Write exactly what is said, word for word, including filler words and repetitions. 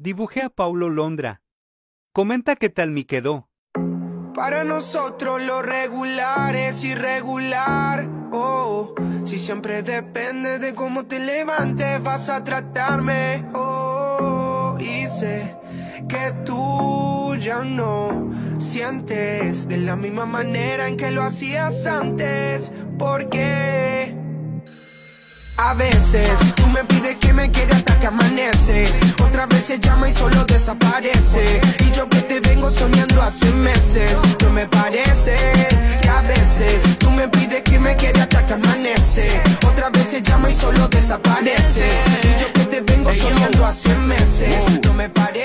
Dibujé a Paulo Londra. Comenta qué tal me quedó. Para nosotros lo regular es irregular. Oh, si siempre depende de cómo te levantes vas a tratarme. Oh, y sé que tú ya no sientes de la misma manera en que lo hacías antes. Porque a veces tú me pides que me quede hasta que amanece, otras veces llama y solo desaparece. Y yo que te vengo soñando hace meses, no me parece. Que a veces tú me pides que me quede hasta que amanece, otras veces llama y solo desaparece. Y yo que te vengo soñando hace meses, no me parece.